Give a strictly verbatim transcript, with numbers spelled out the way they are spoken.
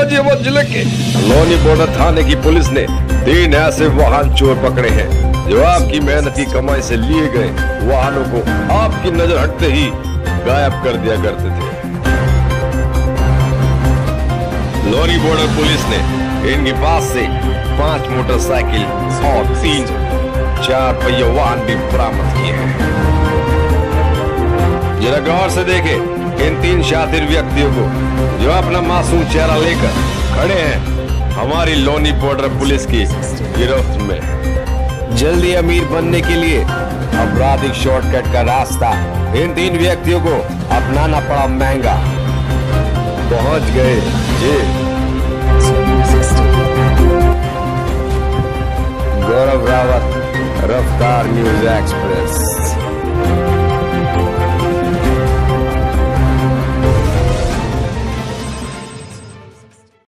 गाजियाबाद जिले के लोनी बॉर्डर थाने की पुलिस ने तीन ऐसे वाहन चोर पकड़े हैं जो आपकी मेहनत की कमाई से लिए गए वाहनों को आपकी नजर हटते ही गायब कर दिया करते थे। लोनी बॉर्डर पुलिस ने इनके पास से पांच मोटरसाइकिल और तीन चार पहिया वाहन भी बरामद किए हैं। जरा गौर से देखे इन तीन शातिर व्यक्तियों को जो अपना मासूम चेहरा लेकर खड़े हैं हमारी लोनी बॉर्डर पुलिस की गिरफ्त में। जल्दी अमीर बनने के लिए आपराधिक शॉर्टकट का रास्ता इन तीन व्यक्तियों को अपनाना पड़ा महंगा। पहुंच गए जी।